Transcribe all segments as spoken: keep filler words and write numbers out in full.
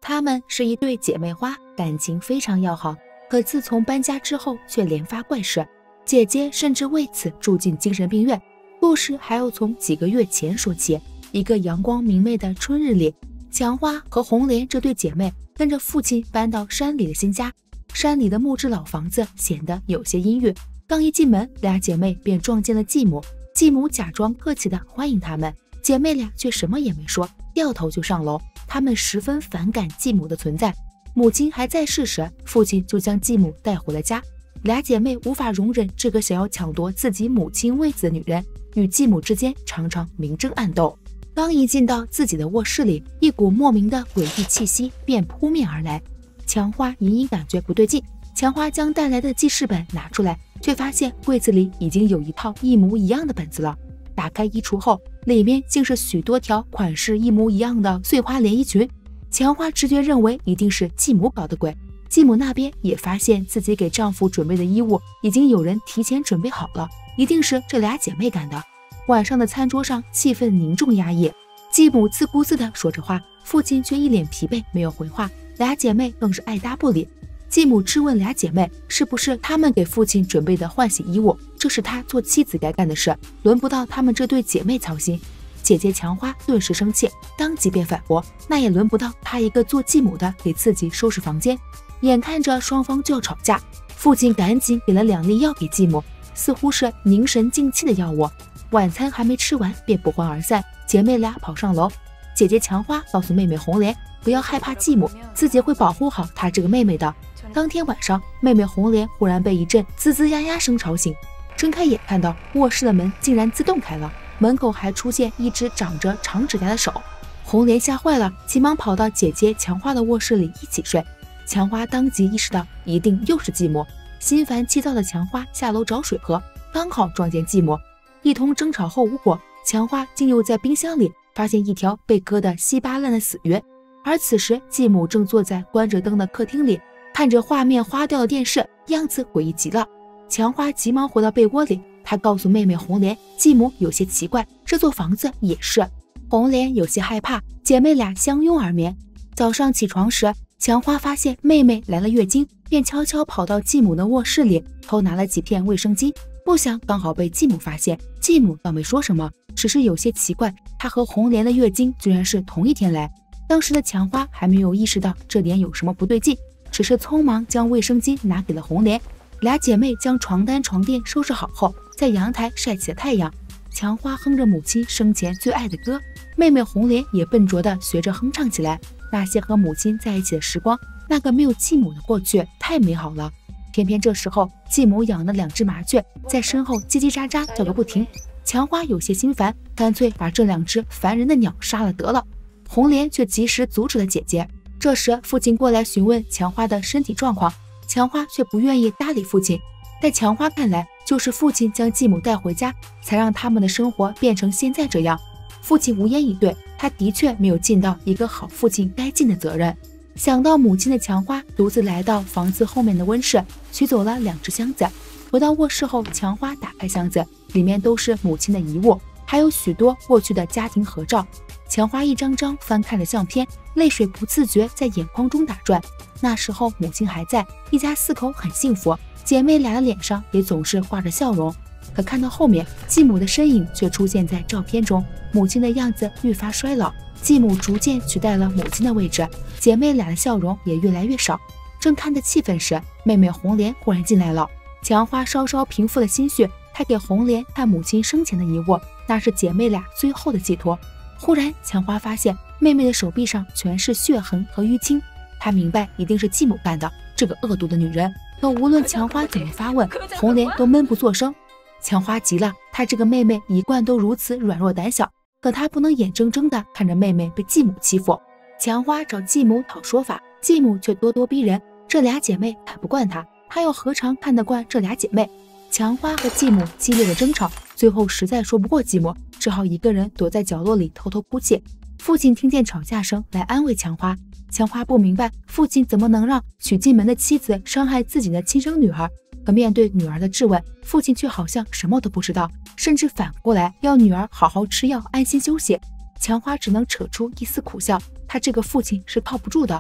她们是一对姐妹花，感情非常要好。可自从搬家之后，却连发怪事，姐姐甚至为此住进精神病院。故事还要从几个月前说起。一个阳光明媚的春日里，强花和红莲这对姐妹跟着父亲搬到山里的新家。山里的木质老房子显得有些阴郁。刚一进门，俩姐妹便撞见了继母。继母假装客气地欢迎她们，姐妹俩却什么也没说，掉头就上楼。她们十分反感继母的存在。母亲还在世时，父亲就将继母带回了家。俩姐妹无法容忍这个想要抢夺自己母亲位子的女人，与继母之间常常明争暗斗。刚一进到自己的卧室里，一股莫名的诡异气息便扑面而来。强花隐隐感觉不对劲，强花将带来的记事本拿出来，却发现柜子里已经有一套一模一样的本子了。打开衣橱后，里面竟是许多条款式一模一样的碎花连衣裙。强花直觉认为一定是继母搞的鬼。继母那边也发现自己给丈夫准备的衣物已经有人提前准备好了，一定是这俩姐妹干的。晚上的餐桌上气氛凝重压抑，继母自顾自地说着话，父亲却一脸疲惫没有回话，俩姐妹更是爱搭不理。继母质问俩姐妹是不是她们给父亲准备的换洗衣物，这是她做妻子该干的事，轮不到她们这对姐妹操心。姐姐强花顿时生气，当即便反驳，那也轮不到她一个做继母的给自己收拾房间。眼看着双方就要吵架，父亲赶紧给了两粒药给继母，似乎是凝神静气的药物。晚餐还没吃完便不欢而散，姐妹俩跑上楼。姐姐强花告诉妹妹红莲不要害怕继母，自己会保护好她这个妹妹的。当天晚上，妹妹红莲忽然被一阵吱吱呀呀声吵醒，睁开眼看到卧室的门竟然自动开了，门口还出现一只长着长指甲的手。红莲吓坏了，急忙跑到姐姐强花的卧室里一起睡。强花当即意识到一定又是继母，心烦气躁的强花下楼找水喝，刚好撞见继母。一通争吵后无果，强花竟又在冰箱里发现一条被割得稀巴烂的死鱼。而此时继母正坐在关着灯的客厅里，看着画面花掉的电视，样子诡异极了。强花急忙回到被窝里，她告诉妹妹红莲，继母有些奇怪，这座房子也是。红莲有些害怕，姐妹俩相拥而眠。早上起床时，强花发现妹妹来了月经，便悄悄跑到继母的卧室里偷拿了几片卫生巾，不想刚好被继母发现。继母倒没说什么，只是有些奇怪，她和红莲的月经居然是同一天来。当时的强花还没有意识到这点有什么不对劲，只是匆忙将卫生巾拿给了红莲。俩姐妹将床单床垫收拾好后，在阳台晒起了太阳。强花哼着母亲生前最爱的歌，妹妹红莲也笨拙地学着哼唱起来。那些和母亲在一起的时光，那个没有继母的过去太美好了。偏偏这时候，继母养的两只麻雀在身后叽叽喳喳叫个不停。强花有些心烦，干脆把这两只烦人的鸟杀了得了。红莲却及时阻止了姐姐。这时父亲过来询问强花的身体状况，强花却不愿意搭理父亲。在强花看来，就是父亲将继母带回家，才让他们的生活变成现在这样。父亲无言以对，他的确没有尽到一个好父亲该尽的责任。想到母亲的强花独自来到房子后面的温室，取走了两只箱子。回到卧室后，强花打开箱子，里面都是母亲的遗物，还有许多过去的家庭合照。强花一张张翻看着相片，泪水不自觉在眼眶中打转。那时候母亲还在，一家四口很幸福，姐妹俩的脸上也总是挂着笑容。可看到后面，继母的身影却出现在照片中，母亲的样子愈发衰老，继母逐渐取代了母亲的位置，姐妹俩的笑容也越来越少。正看得气愤时，妹妹红莲忽然进来了。强花稍稍平复了心绪，她给红莲看母亲生前的遗物，那是姐妹俩最后的寄托。忽然，强花发现妹妹的手臂上全是血痕和淤青，她明白一定是继母干的，这个恶毒的女人。可无论强花怎么发问，红莲都闷不作声。强花急了，她这个妹妹一贯都如此软弱胆小，可她不能眼睁睁地看着妹妹被继母欺负。强花找继母讨说法，继母却咄咄逼人，这俩姐妹看不惯她，她又何尝看得惯这俩姐妹？强花和继母激烈的争吵，最后实在说不过继母，只好一个人躲在角落里偷偷哭泣。父亲听见吵架声来安慰强花，强花不明白父亲怎么能让娶进门的妻子伤害自己的亲生女儿。可面对女儿的质问，父亲却好像什么都不知道，甚至反过来要女儿好好吃药安心休息。强花只能扯出一丝苦笑，他这个父亲是靠不住的。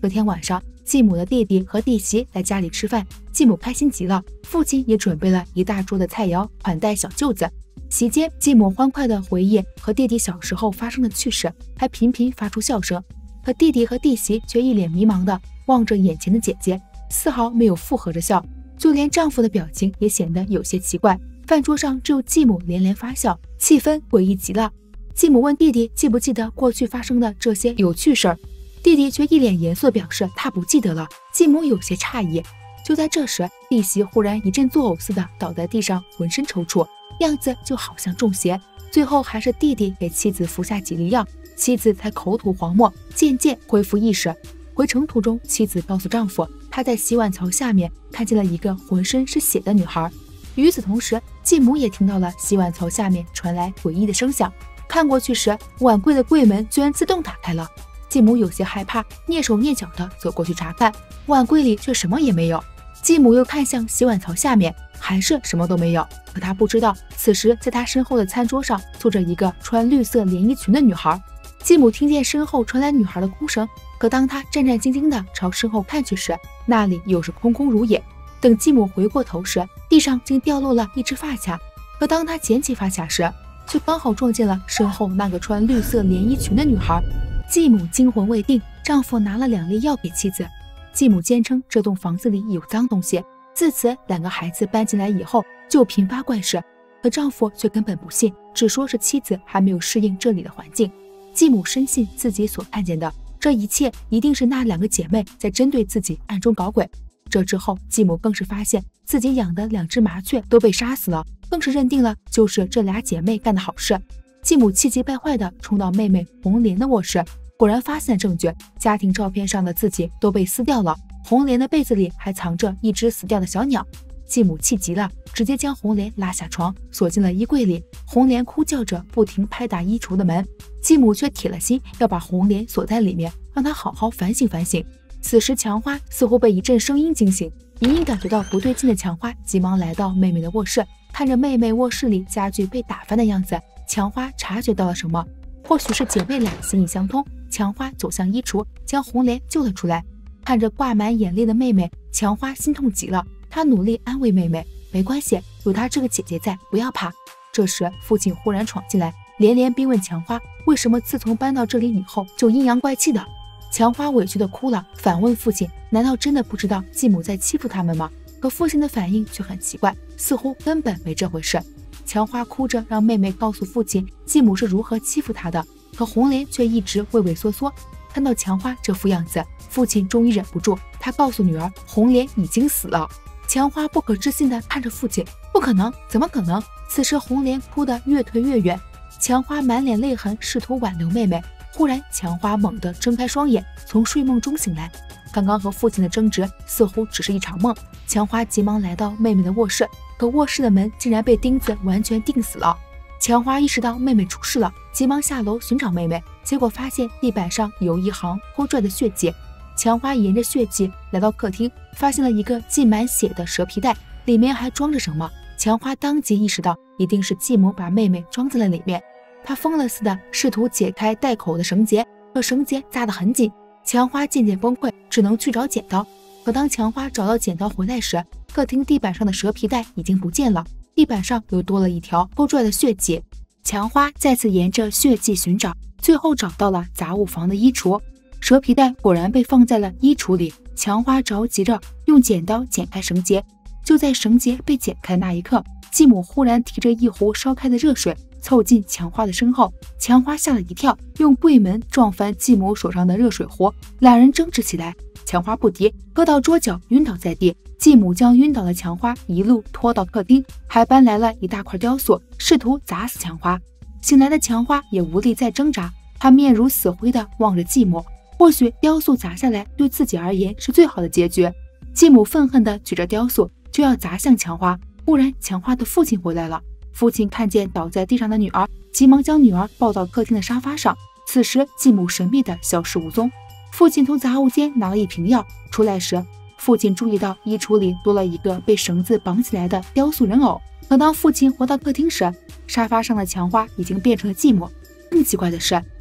隔天晚上，继母的弟弟和弟媳来家里吃饭，继母开心极了，父亲也准备了一大桌的菜肴款待小舅子。席间，继母欢快地回忆和弟弟小时候发生的趣事，还频频发出笑声。可弟弟和弟媳却一脸迷茫地望着眼前的姐姐，丝毫没有附和着笑，就连丈夫的表情也显得有些奇怪。饭桌上只有继母连连发笑，气氛诡异极了。继母问弟弟记不记得过去发生的这些有趣事儿，弟弟却一脸严肃表示他不记得了。继母有些诧异。就在这时，弟媳忽然一阵作呕似的倒在地上，浑身抽搐，样子就好像中邪。最后还是弟弟给妻子服下几粒药，妻子才口吐黄沫，渐渐恢复意识。回程途中，妻子告诉丈夫，她在洗碗槽下面看见了一个浑身是血的女孩。与此同时，继母也听到了洗碗槽下面传来诡异的声响。看过去时，碗柜的柜门居然自动打开了。继母有些害怕，蹑手蹑脚地走过去查看，碗柜里却什么也没有。继母又看向洗碗槽下面，还是什么都没有。可她不知道，此时在她身后的餐桌上坐着一个穿绿色连衣裙的女孩。继母听见身后传来女孩的哭声，可当她战战兢兢地朝身后看去时，那里又是空空如也。等继母回过头时，地上竟掉落了一只发卡。可当她捡起发卡时，却刚好撞见了身后那个穿绿色连衣裙的女孩。继母惊魂未定，丈夫拿了两粒药给妻子。继母坚称这栋房子里有脏东西，自此两个孩子搬进来以后就频发怪事。可丈夫却根本不信，只说是妻子还没有适应这里的环境。继母深信自己所看见的这一切一定是那两个姐妹在针对自己暗中搞鬼。这之后，继母更是发现自己养的两只麻雀都被杀死了，更是认定了就是这俩姐妹干的好事。继母气急败坏地冲到妹妹红莲的卧室，果然发现了证据，家庭照片上的自己都被撕掉了，红莲的被子里还藏着一只死掉的小鸟。继母气急了，直接将红莲拉下床，锁进了衣柜里。红莲哭叫着不停拍打衣橱的门，继母却铁了心要把红莲锁在里面，让她好好反省反省。此时强花似乎被一阵声音惊醒，隐隐感觉到不对劲的强花急忙来到妹妹的卧室，看着妹妹卧室里家具被打翻的样子，强花察觉到了什么，或许是姐妹俩心意相通。强花走向衣橱，将红莲救了出来。看着挂满眼泪的妹妹，强花心痛极了，她努力安慰妹妹，没关系，有她这个姐姐在，不要怕。这时父亲忽然闯进来，连连逼问强花为什么自从搬到这里以后就阴阳怪气的。强花委屈的哭了，反问父亲，难道真的不知道继母在欺负他们吗？可父亲的反应却很奇怪，似乎根本没这回事。强花哭着让妹妹告诉父亲继母是如何欺负她的，可红莲却一直畏畏缩缩。看到强花这副样子，父亲终于忍不住，他告诉女儿红莲已经死了。强花不可置信地看着父亲，不可能，怎么可能？此时红莲哭得越退越远，强花满脸泪痕，试图挽留妹妹。忽然强花猛地睁开双眼，从睡梦中醒来。刚刚和父亲的争执似乎只是一场梦。强花急忙来到妹妹的卧室，可卧室的门竟然被钉子完全钉死了。强花意识到妹妹出事了，急忙下楼寻找妹妹，结果发现地板上有一行拖拽的血迹。强花沿着血迹来到客厅，发现了一个浸满血的蛇皮袋，里面还装着什么。强花当即意识到一定是继母把妹妹装在了里面，她疯了似的试图解开袋口的绳结，可绳结扎得很紧。强花渐渐崩溃，只能去找剪刀。可当强花找到剪刀回来时，客厅地板上的蛇皮袋已经不见了，地板上又多了一条拖拽的血迹。强花再次沿着血迹寻找，最后找到了杂物房的衣橱，蛇皮袋果然被放在了衣橱里。强花着急着用剪刀剪开绳结，就在绳结被剪开那一刻，继母忽然提着一壶烧开的热水凑近强花的身后，强花吓了一跳，用柜门撞翻继母手上的热水壶，两人争执起来。强花不敌，搁到桌角晕倒在地，继母将晕倒的强花一路拖到客厅，还搬来了一大块雕塑，试图砸死强花。醒来的强花也无力再挣扎，她面如死灰地望着继母，或许雕塑砸下来对自己而言是最好的结局。继母愤恨地举着雕塑就要砸向强花，忽然强花的父亲回来了。父亲看见倒在地上的女儿，急忙将女儿抱到客厅的沙发上。此时继母神秘地消失无踪。父亲从杂物间拿了一瓶药，出来时父亲注意到衣橱里多了一个被绳子绑起来的雕塑人偶。可当父亲回到客厅时，沙发上的强花已经变成了继母。更奇怪的是，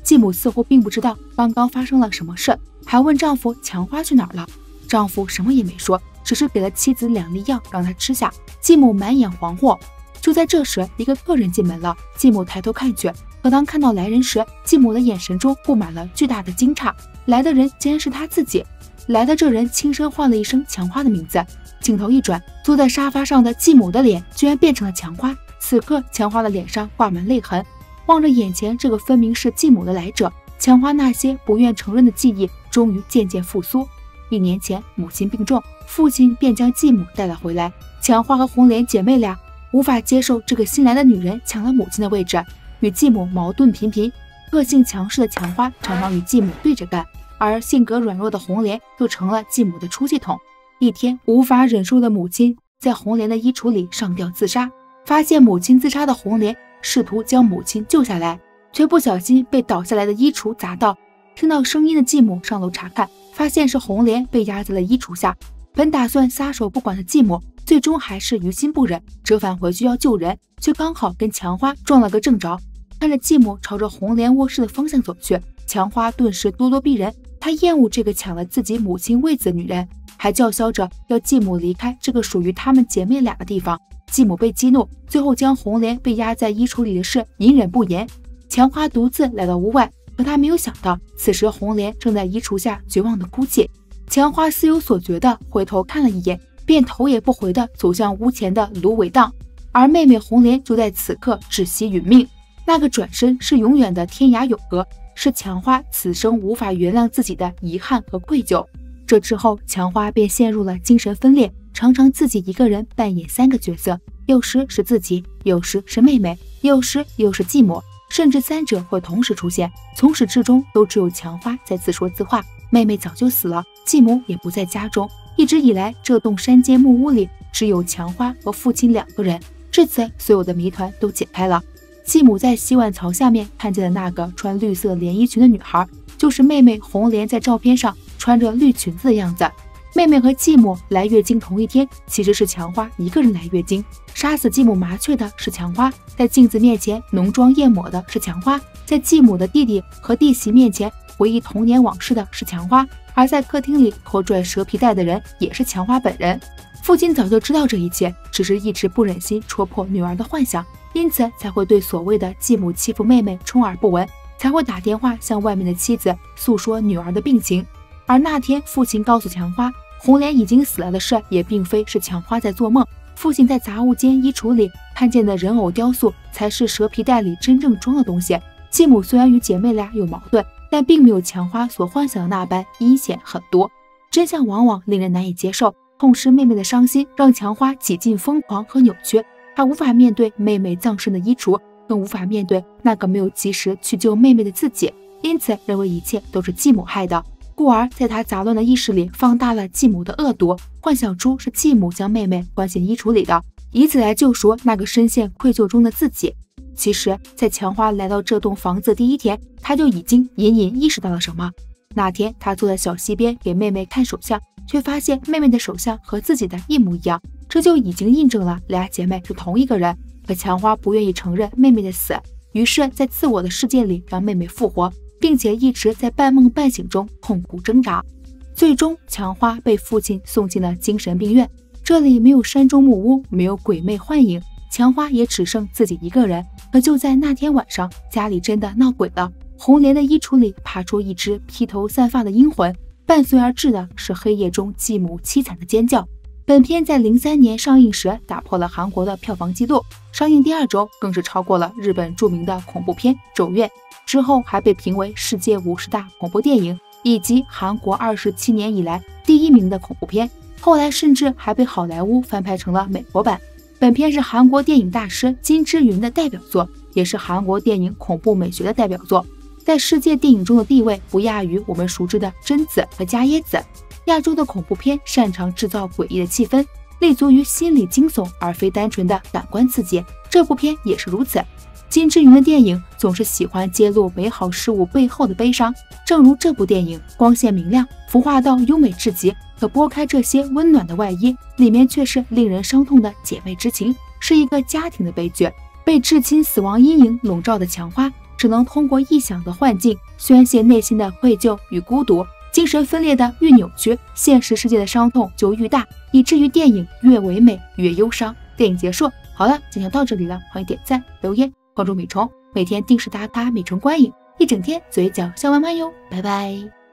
继母似乎并不知道刚刚发生了什么事，还问丈夫强花去哪儿了。丈夫什么也没说，只是给了妻子两粒药让她吃下。继母满眼惶惑。就在这时，一个客人进门了，继母抬头看去，可当看到来人时，继母的眼神中布满了巨大的惊诧。来的人竟然是她自己。来的这人轻声唤了一声强花的名字，镜头一转，坐在沙发上的继母的脸居然变成了强花。此刻强花的脸上挂满泪痕，望着眼前这个分明是继母的来者，强花那些不愿承认的记忆终于渐渐复苏。一年前母亲病重，父亲便将继母带了回来。强花和红莲姐妹俩无法接受这个新来的女人抢了母亲的位置，与继母矛盾频频。个性强势的强花常常与继母对着干，而性格软弱的红莲就成了继母的出气筒。一天，无法忍受的母亲在红莲的衣橱里上吊自杀，发现母亲自杀的红莲试图将母亲救下来，却不小心被倒下来的衣橱砸到。听到声音的继母上楼查看，发现是红莲被压在了衣橱下。本打算撒手不管的继母最终还是于心不忍，折返回去要救人，却刚好跟强花撞了个正着。看着继母朝着红莲卧室的方向走去，强花顿时咄咄逼人。她厌恶这个抢了自己母亲位子的女人，还叫嚣着要继母离开这个属于她们姐妹俩的地方。继母被激怒，最后将红莲被压在衣橱里的事隐忍不言。强花独自来到屋外，可她没有想到，此时红莲正在衣橱下绝望的哭泣。强花似有所觉的回头看了一眼，便头也不回地走向屋前的芦苇荡，而妹妹红莲就在此刻窒息殒命。那个转身是永远的天涯永隔，是强花此生无法原谅自己的遗憾和愧疚。这之后，强花便陷入了精神分裂，常常自己一个人扮演三个角色，有时是自己，有时是妹妹，有时又是继母，甚至三者会同时出现。从始至终都只有强花在自说自话。妹妹早就死了，继母也不在家中。一直以来，这栋山间木屋里只有强花和父亲两个人。至此，所有的谜团都解开了。继母在洗碗槽下面看见的那个穿绿色连衣裙的女孩，就是妹妹红莲在照片上穿着绿裙子的样子。妹妹和继母来月经同一天，其实是强花一个人来月经。杀死继母麻雀的是强花，在镜子面前浓妆艳抹的是强花，在继母的弟弟和弟媳面前回忆童年往事的是强花，而在客厅里拖拽蛇皮袋的人也是强花本人。父亲早就知道这一切，只是一直不忍心戳破女儿的幻想，因此才会对所谓的继母欺负妹妹充耳不闻，才会打电话向外面的妻子诉说女儿的病情。而那天父亲告诉强花红莲已经死了的事，也并非是强花在做梦。父亲在杂物间衣橱里看见的人偶雕塑，才是蛇皮袋里真正装的东西。继母虽然与姐妹俩有矛盾，但并没有强花所幻想的那般阴险很多。真相往往令人难以接受，痛失妹妹的伤心让强花几近疯狂和扭曲。她无法面对妹妹葬身的衣橱，更无法面对那个没有及时去救妹妹的自己，因此认为一切都是继母害的。故而在他杂乱的意识里放大了继母的恶毒，幻想出是继母将妹妹关进衣橱里的，以此来救赎那个深陷愧疚中的自己。其实在强花来到这栋房子第一天，他就已经隐隐意识到了什么。那天他坐在小溪边给妹妹看手相，却发现妹妹的手相和自己的一模一样，这就已经印证了俩姐妹是同一个人。可强花不愿意承认妹妹的死，于是在自我的世界里让妹妹复活，并且一直在半梦半醒中痛苦挣扎。最终强花被父亲送进了精神病院，这里没有山中木屋，没有鬼魅幻影，强花也只剩自己一个人。可就在那天晚上，家里真的闹鬼了，红莲的衣橱里爬出一只披头散发的阴魂，伴随而至的是黑夜中继母凄惨的尖叫。本片在零三年上映时打破了韩国的票房纪录，上映第二周更是超过了日本著名的恐怖片《咒怨》，之后还被评为世界五十大恐怖电影，以及韩国二十七年以来第一名的恐怖片，后来甚至还被好莱坞翻拍成了美国版。本片是韩国电影大师金智云的代表作，也是韩国电影恐怖美学的代表作，在世界电影中的地位不亚于我们熟知的贞子和伽椰子。亚洲的恐怖片擅长制造诡异的气氛，立足于心理惊悚而非单纯的感官刺激，这部片也是如此。金智云的电影总是喜欢揭露美好事物背后的悲伤，正如这部电影光线明亮，服化道优美至极，可拨开这些温暖的外衣，里面却是令人伤痛的姐妹之情，是一个家庭的悲剧。被至亲死亡阴影笼罩的强花， 只能通过臆想的幻境宣泄内心的愧疚与孤独。精神分裂的愈扭曲，现实世界的伤痛就愈大，以至于电影越唯美越忧伤。电影结束，好了，今天到这里了，欢迎点赞、留言、关注米虫，每天定时打卡米虫观影，一整天嘴角笑弯弯哟，拜拜。